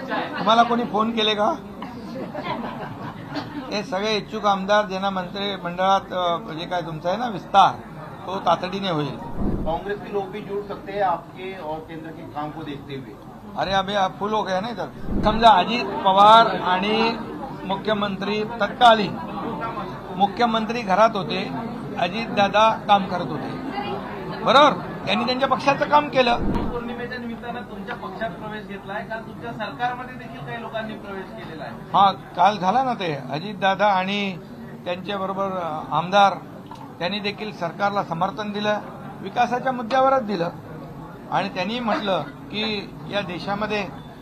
तुम्हाला कोणी फोन केले का? हे सगळे इच्छुक आमदार ज्यांना मंत्रिमंडळात जे काय तुमचा आहे ना विस्तार तो तातडीने होईल। कांग्रेस के लोग भी जुड़ सकते हैं आपके और केंद्र के काम को देखते हुए। अरे अभी आप फुल हो गया ना इधर। समजा अजित पवार आणि मुख्यमंत्री तत्कालीन मुख्यमंत्री घरात होते, अजितदादा काम करत होते, बरोबर? त्यांनी त्यांच्या पक्षाचं काम केलं। पौर्णिमेच्या निमित्तानं तुमच्या पक्षात प्रवेश घेतलाय का तुमच्या सरकारमध्ये देखील काही लोकांनी प्रवेश केलेला आहे? हा, काल झाला ना ते अजितदादा आणि त्यांच्याबरोबर आमदार त्यांनी देखील सरकारला समर्थन दिलं, विकासाच्या मुद्द्यावरच दिलं आणि त्यांनी म्हटलं की या देशामध्ये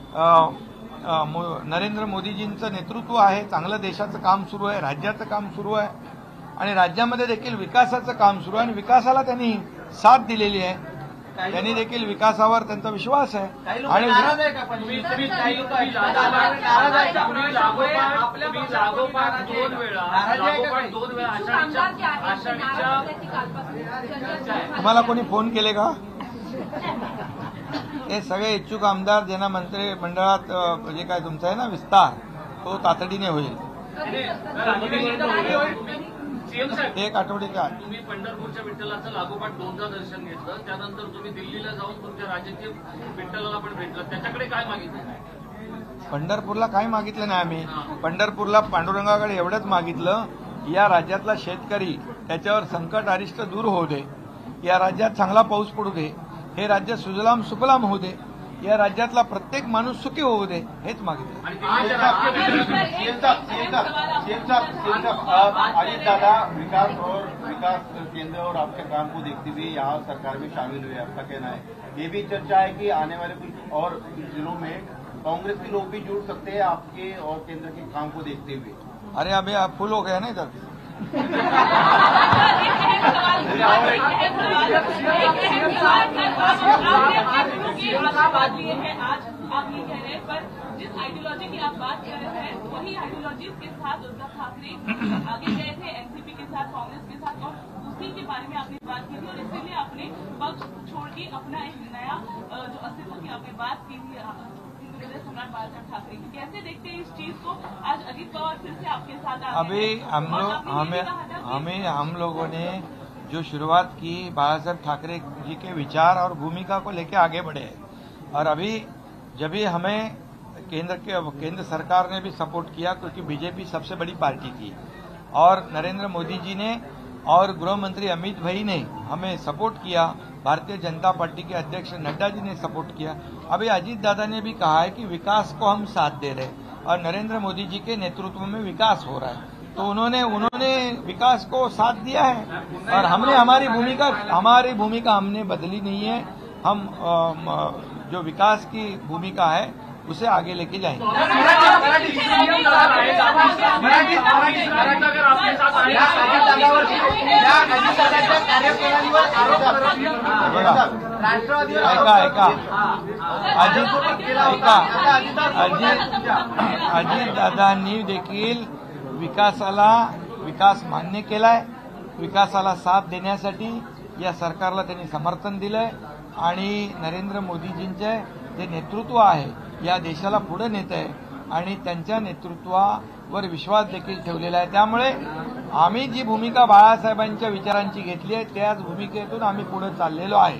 नरेंद्र मोदीजींचं नेतृत्व आहे, चांगलं देशाचं काम सुरू आहे, राज्याचं काम सुरू आहे आणि राज्यामध्ये देखील विकासाचं काम सुरू आहे आणि विकासाला त्यांनी साथ दिलेली आहे। त्यांनी देखील विकासावर त्यांचा विश्वास आहे आणि तुम्हाला कोणी फोन केले का? हे सगळे इच्छुक आमदार ज्यांना मंत्रिमंडळात जे काय तुमचा आहे ना विस्तार तो तातडीने होईल। एक आठवड्याच्या आत तुम्ही पंढरपूरच्या विठ्ठलाचं लागोपाठ दोनदा दर्शन घेतलं, त्यानंतर तुम्ही दिल्लीला जाऊन तुमच्या राज्याचे विठ्ठलाला पण भेटलं, त्याच्याकडे काय मागितलं? पंढरपूरला काय मागितलं नाही आम्ही। पंढरपूरला पांडुरंगाकडे एवढंच मागितलं, या राज्यातला शेतकरी त्याच्यावर संकट अरिष्ट दूर होऊ दे, या राज्यात चांगला पाऊस पडू दे, हे राज्य सुजलाम सुफलाम होऊ दे, या राज्यातला प्रत्येक माणूस सुखी होऊ दे, हेच मागितलं। अजितदादा विकास केंद्र और आपके काम को देखते हुए यहाँ सरकार में शामिल हुए, आपका कहना है? ये भी चर्चा है कि आने वाले कुछ और जिलों में कांग्रेस के लोग भी जुड़ सकते हैं आपके और केंद्र के काम को देखते हुए। अरे अभी आप फुल हो गया ना इधर। बात ये है, आज आप ये कह रहे हैं, पर जिस आइडियोलॉजी की आप बात कर रहे हैं वही आइडियोलॉजी के साथ उद्धव ठाकरे आगे गए थे, एनसीपी के साथ, कांग्रेस के साथ, और उसी के बारे में आपने बात की थी और इसीलिए आपने पक्ष छोड़ के अपना एक नया जो अस्तित्व की आपने बात की थी सम्राट बाला साहब ठाकरे की। कैसे देखते हैं इस चीज को? आज अजित पवार फिर से आपके साथ अभी हम लोगों ने जो शुरुआत की बाला साहब ठाकरे जी के विचार और भूमिका को लेकर आगे बढ़े और अभी जब भी हमें केंद्र सरकार ने भी सपोर्ट किया, क्योंकि बीजेपी सबसे बड़ी पार्टी थी और नरेंद्र मोदी जी ने और गृह मंत्री अमित भाई ने हमें support KIA, Bharatiya Janata party के अध्यक्ष नड्डा जी ने सपोर्ट किया। अभी अजीत दादा ने भी कहा है कि विकास को हम साथ दे रहे और नरेंद्र मोदी जी के नेतृत्व में विकास हो रहा है, तो उन्होंने विकास को साथ दिया है और हमने हमारी भूमिका हमने बदली नहीं है। हम जो विकास की भूमिका है उसे आगे लेके जाएंगे। ऐका अजित दादांनी देखील विकास मान्य केलाय, विकासाला साथ देण्यासाठी या सरकारला त्यांनी समर्थन दिलंय आणि नरेंद्र मोदीजींचे जे नेतृत्व आहे या देशाला पुढे नेत आहे आणि त्यांच्या नेतृत्वावर विश्वास देखील ठेवलेला आहे। त्यामुळे आम्ही जी भूमिका बाळासाहेबांच्या विचारांची घेतली आहे त्याच भूमिकेतून आम्ही पुढे चाललेलो आहे।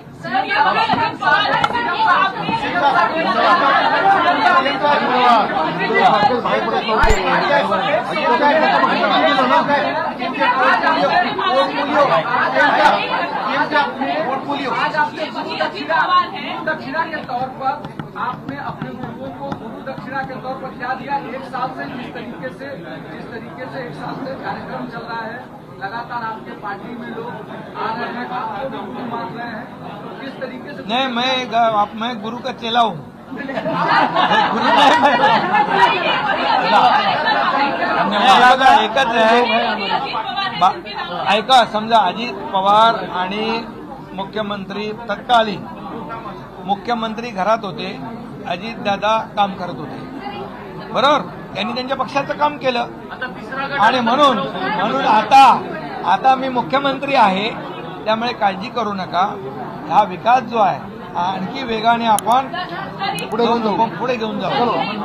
दक्षिणा के तौर पर आपने अपने गुरुओं को गुरु दक्षिणा के तौर पर क्या दिया? एक साल से जिस तरीके से एक साल से कार्यक्रम चल रहा है, लगातार आपके पार्टी में लोग आ रहे हैं, आपको भी गुरु मान रहे हैं, तो किस तरीके से? नहीं, मैं गुरु का चेला हूँ। गुरु नाही एकच आहे। ऐका, समजा अजित पवार आणि मुख्यमंत्री तत्कालीन मुख्यमंत्री घरात होते, अजितदादा काम करत होते, बरोबर? त्यांनी त्यांच्या पक्षाचं काम केलं आणि म्हणून आता मी मुख्यमंत्री आहे, त्यामुळे काळजी करू नका। हा विकास जो आहे आणखी वेगाने आपण पुढे घेऊन जाऊ।